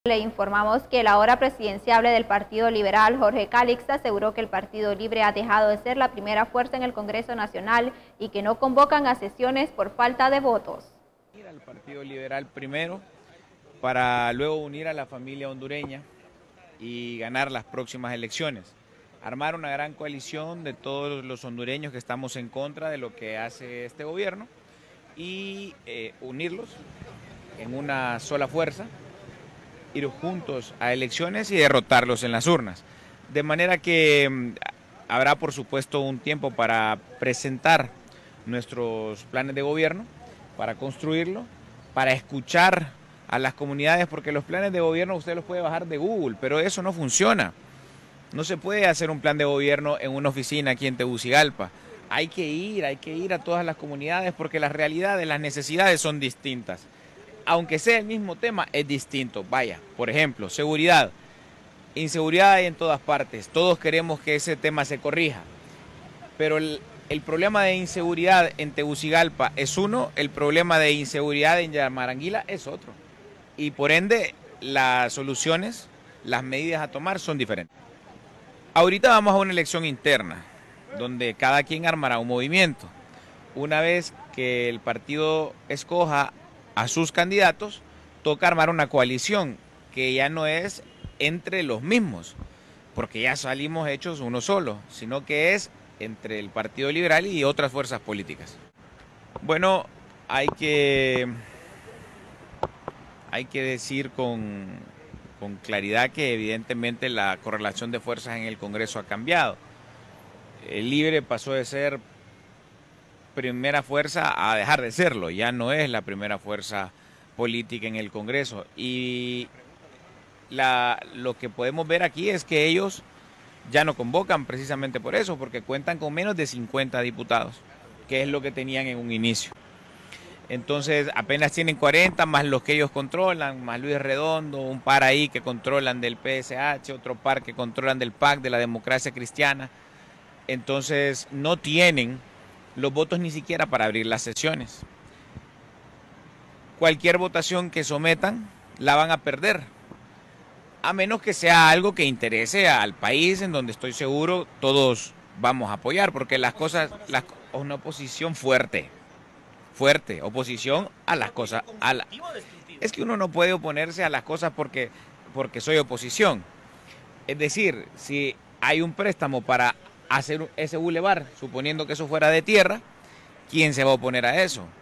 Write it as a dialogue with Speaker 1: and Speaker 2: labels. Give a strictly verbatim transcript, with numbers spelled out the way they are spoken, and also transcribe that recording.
Speaker 1: Le informamos que el ahora presidenciable del Partido Liberal, Jorge Calixte, aseguró que el Partido Libre ha dejado de ser la primera fuerza en el Congreso Nacional y que no convocan a sesiones por falta de votos.
Speaker 2: Ir al Partido Liberal primero para luego unir a la familia hondureña y ganar las próximas elecciones. Armar una gran coalición de todos los hondureños que estamos en contra de lo que hace este gobierno y eh, unirlos en una sola fuerza, ir juntos a elecciones y derrotarlos en las urnas. De manera que mmm, habrá por supuesto un tiempo para presentar nuestros planes de gobierno, para construirlo, para escuchar a las comunidades, porque los planes de gobierno usted los puede bajar de Google, pero eso no funciona. No se puede hacer un plan de gobierno en una oficina aquí en Tegucigalpa. Hay que ir, hay que ir a todas las comunidades porque las realidades, las necesidades son distintas. Aunque sea el mismo tema, es distinto. Vaya, por ejemplo, seguridad. Inseguridad hay en todas partes. Todos queremos que ese tema se corrija. Pero el, el problema de inseguridad en Tegucigalpa es uno, el problema de inseguridad en Yamaranguila es otro. Y por ende, las soluciones, las medidas a tomar son diferentes. Ahorita vamos a una elección interna, donde cada quien armará un movimiento. Una vez que el partido escoja a sus candidatos, toca armar una coalición que ya no es entre los mismos, porque ya salimos hechos uno solo, sino que es entre el Partido Liberal y otras fuerzas políticas. Bueno, hay que, hay que decir con, con claridad que evidentemente la correlación de fuerzas en el Congreso ha cambiado. El Libre pasó de ser primera fuerza a dejar de serlo, ya no es la primera fuerza política en el Congreso y la, lo que podemos ver aquí es que ellos ya no convocan precisamente por eso, porque cuentan con menos de cincuenta diputados, que es lo que tenían en un inicio. Entonces apenas tienen cuarenta más los que ellos controlan, más Luis Redondo, un par ahí que controlan del P S H, otro par que controlan del P A C, de la Democracia Cristiana. Entonces no tienen los votos ni siquiera para abrir las sesiones. Cualquier votación que sometan la van a perder, a menos que sea algo que interese al país, en donde estoy seguro todos vamos a apoyar, porque las cosas, las, una oposición fuerte, fuerte, oposición a las cosas. A la, es que uno no puede oponerse a las cosas porque, porque soy oposición. Es decir, si hay un préstamo para hacer ese bulevar, suponiendo que eso fuera de tierra, ¿quién se va a oponer a eso?